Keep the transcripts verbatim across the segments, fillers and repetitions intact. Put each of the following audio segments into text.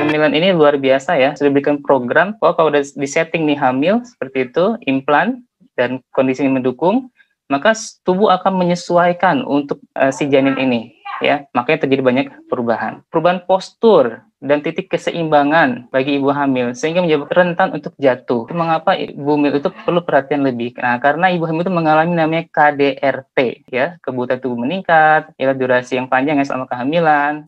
kehamilan ini luar biasa ya, sudah diberikan program, oh kalau udah disetting nih hamil, seperti itu, implan, dan kondisi mendukung, maka tubuh akan menyesuaikan untuk uh, si janin ini. Ya, makanya terjadi banyak perubahan. Perubahan postur dan titik keseimbangan bagi ibu hamil sehingga menyebabkan rentan untuk jatuh. Mengapa ibu hamil itu perlu perhatian lebih? Nah, karena ibu hamil itu mengalami namanya K D R T, ya, kebutuhan tubuh meningkat, ya, durasi yang panjang ya selama kehamilan.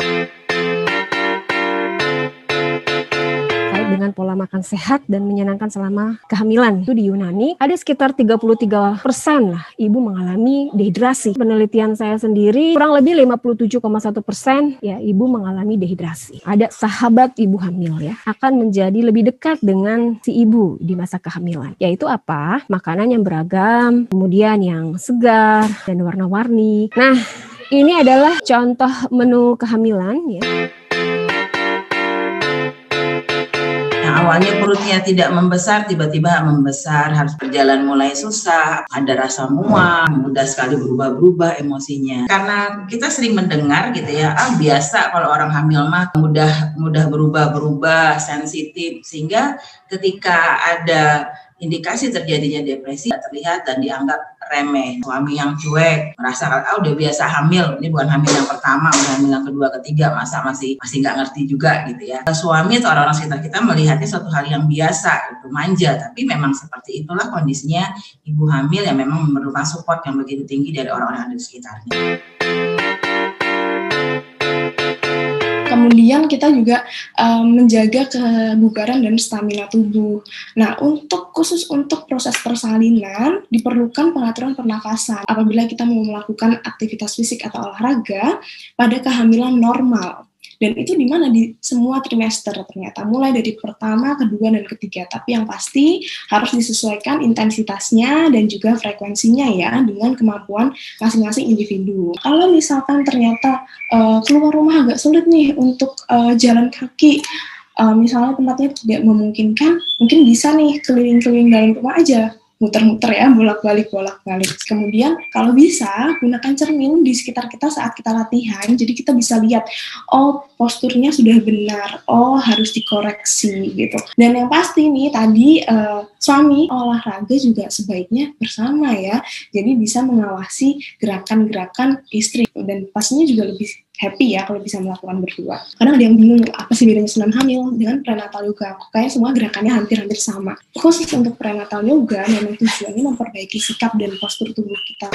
Dengan pola makan sehat dan menyenangkan selama kehamilan. Itu di Yunani ada sekitar tiga puluh tiga persen lah ibu mengalami dehidrasi. Penelitian saya sendiri kurang lebih lima puluh tujuh koma satu persen ya ibu mengalami dehidrasi. Ada sahabat ibu hamil ya akan menjadi lebih dekat dengan si ibu di masa kehamilan. Yaitu apa? Makanan yang beragam, kemudian yang segar dan warna-warni. Nah, ini adalah contoh menu kehamilan ya. Awalnya perutnya tidak membesar, tiba-tiba membesar, harus berjalan mulai susah, ada rasa mual, mudah sekali berubah-berubah emosinya. Karena kita sering mendengar gitu ya, ah biasa kalau orang hamil mah mudah mudah berubah-berubah, sensitif, sehingga ketika ada indikasi terjadinya depresi terlihat dan dianggap remeh. Suami yang cuek, merasa ah udah biasa hamil, ini bukan hamil yang pertama, udah hamil yang kedua, ketiga, masa masih masih nggak ngerti juga gitu ya. Suami atau orang-orang sekitar kita melihatnya suatu hal yang biasa, itu manja, tapi memang seperti itulah kondisinya ibu hamil yang memang memerlukan support yang begitu tinggi dari orang-orang yang ada di sekitarnya. Kemudian kita juga um, menjaga kebugaran dan stamina tubuh. Nah, untuk khusus untuk proses persalinan diperlukan pengaturan pernafasan apabila kita mau melakukan aktivitas fisik atau olahraga pada kehamilan normal. Dan itu di mana di semua trimester ternyata, mulai dari pertama, kedua, dan ketiga. Tapi yang pasti harus disesuaikan intensitasnya dan juga frekuensinya ya dengan kemampuan masing-masing individu. Kalau misalkan ternyata uh, keluar rumah agak sulit nih untuk uh, jalan kaki, uh, misalnya tempatnya tidak memungkinkan, mungkin bisa nih keliling-keliling dalam rumah aja. Muter-muter ya, bolak-balik, bolak-balik. Kemudian kalau bisa, gunakan cermin di sekitar kita saat kita latihan, jadi kita bisa lihat, oh posturnya sudah benar, oh harus dikoreksi gitu. Dan yang pasti nih, tadi uh, suami olahraga juga sebaiknya bersama ya, jadi bisa mengawasi gerakan-gerakan istri, dan pastinya juga lebih happy ya kalau bisa melakukan berdua. Kadang ada yang bingung apa sih bedanya senam hamil dengan prenatal yoga. Kayaknya semua gerakannya hampir-hampir sama. Khusus untuk prenatal yoga memang tujuannya memperbaiki sikap dan postur tubuh kita.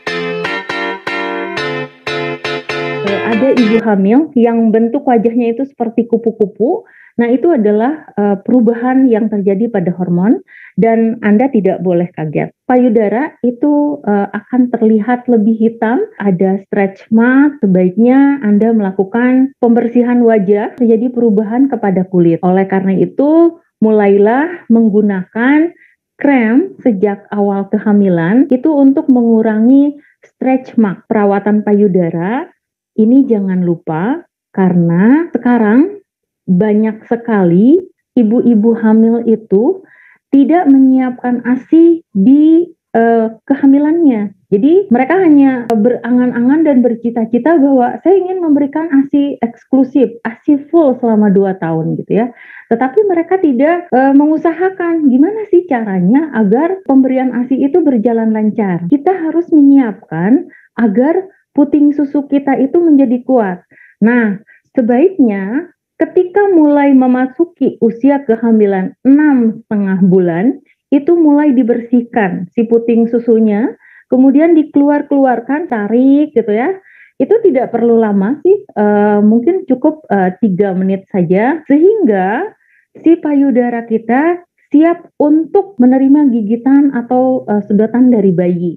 Ada ibu hamil yang bentuk wajahnya itu seperti kupu-kupu. Nah, itu adalah uh, perubahan yang terjadi pada hormon dan Anda tidak boleh kaget. Payudara itu uh, akan terlihat lebih hitam, ada stretch mark, sebaiknya Anda melakukan pembersihan wajah, terjadi perubahan kepada kulit. Oleh karena itu, mulailah menggunakan krem sejak awal kehamilan, itu untuk mengurangi stretch mark. Perawatan payudara, ini jangan lupa, karena sekarang banyak sekali ibu-ibu hamil itu tidak menyiapkan A S I di uh, kehamilannya. Jadi mereka hanya berangan-angan dan bercita-cita bahwa saya ingin memberikan A S I eksklusif, A S I full selama dua tahun gitu ya. Tetapi mereka tidak uh, mengusahakan gimana sih caranya agar pemberian A S I itu berjalan lancar. Kita harus menyiapkan agar puting susu kita itu menjadi kuat. Nah, sebaiknya ketika mulai memasuki usia kehamilan enam setengah bulan, itu mulai dibersihkan si puting susunya, kemudian dikeluar-keluarkan, tarik gitu ya. Itu tidak perlu lama sih, uh, mungkin cukup uh, tiga menit saja, sehingga si payudara kita siap untuk menerima gigitan atau uh, sedotan dari bayi.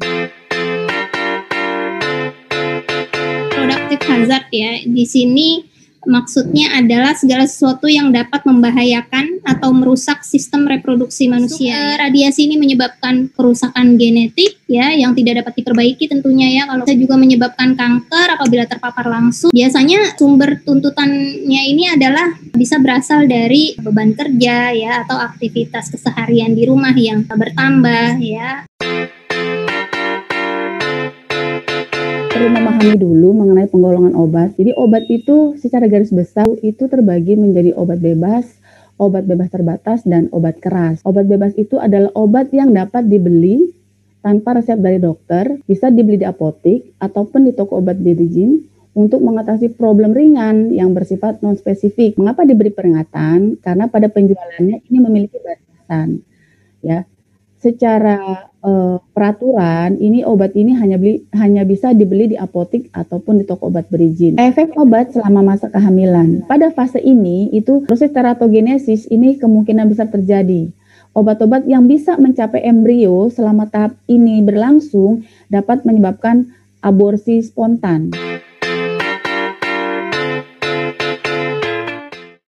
Productive hazard ya, di sini maksudnya adalah segala sesuatu yang dapat membahayakan atau merusak sistem reproduksi manusia. Uh, radiasi ini menyebabkan kerusakan genetik ya yang tidak dapat diperbaiki tentunya ya. Kalau bisa juga menyebabkan kanker apabila terpapar langsung. Biasanya sumber tuntutannya ini adalah bisa berasal dari beban kerja ya atau aktivitas keseharian di rumah yang bertambah ya. perlu memahami dulu mengenai penggolongan obat. Jadi obat itu secara garis besar itu terbagi menjadi obat bebas, obat bebas terbatas, dan obat keras. Obat bebas itu adalah obat yang dapat dibeli tanpa resep dari dokter, bisa dibeli di apotik ataupun di toko obat berizin untuk mengatasi problem ringan yang bersifat non-spesifik. Mengapa diberi peringatan? Karena pada penjualannya ini memiliki batasan. Ya, secara uh, peraturan ini obat ini hanya beli, hanya bisa dibeli di apotik ataupun di toko obat berizin. Efek obat selama masa kehamilan. Pada fase ini itu proses teratogenesis ini kemungkinan besar terjadi. Obat-obat yang bisa mencapai embrio selama tahap ini berlangsung dapat menyebabkan aborsi spontan.